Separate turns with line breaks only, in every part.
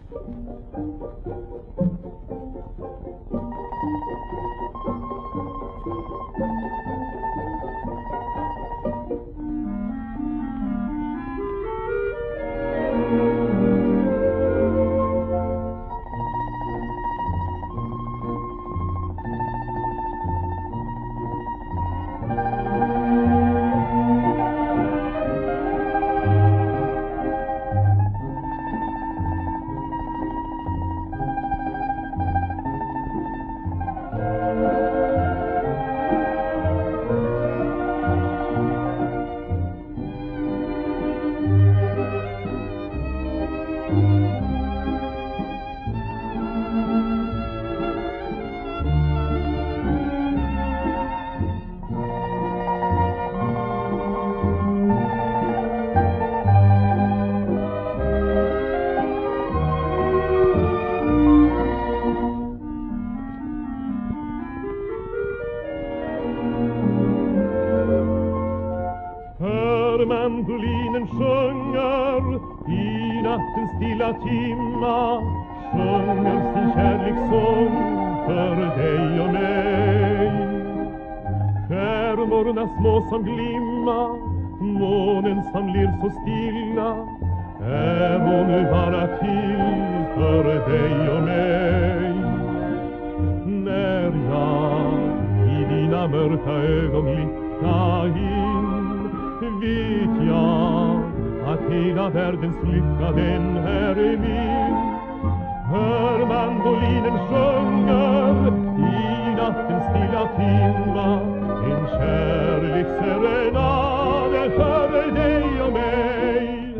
Mandolinen sjunger i nattens stilla timma, sjunger sin kärlekssång för dig och mig. Stjärnorna små som glimma, månen som ler så stilla, är hon nu bara till för dig och mig. När jag i dina mörka ögon blickar in, vet jag att hela världens lycka den här är min. Hör mandolinen sjunger i nattens stilla timma, en kärleksserenad för dig och mig.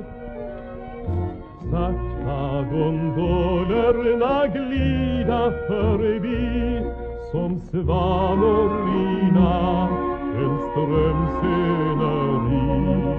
Sakta gondolerna glida förbi, som svanor i nattens strömsceneri.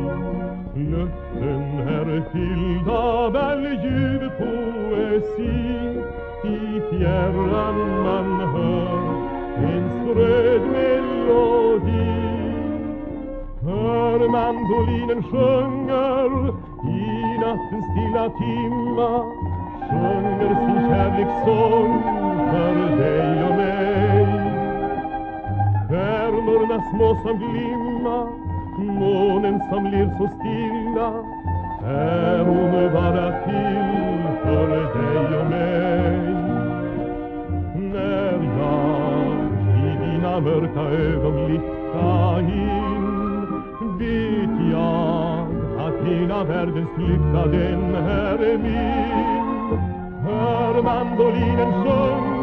Luften är fylld av all ljuv poesi, i fjärran man hör en spröd melodi. Hör mandolinen sjunger i nattens stilla timma, sjunger sin kärlekssång för dig och mig. Stjärnorna små som glimma, månen som ler så stilla, är hon bara till för dig och mig. När jag i dina mörka ögon blickar in, vet jag att hela världens lycka den här är min. Hör mandolinen sjunga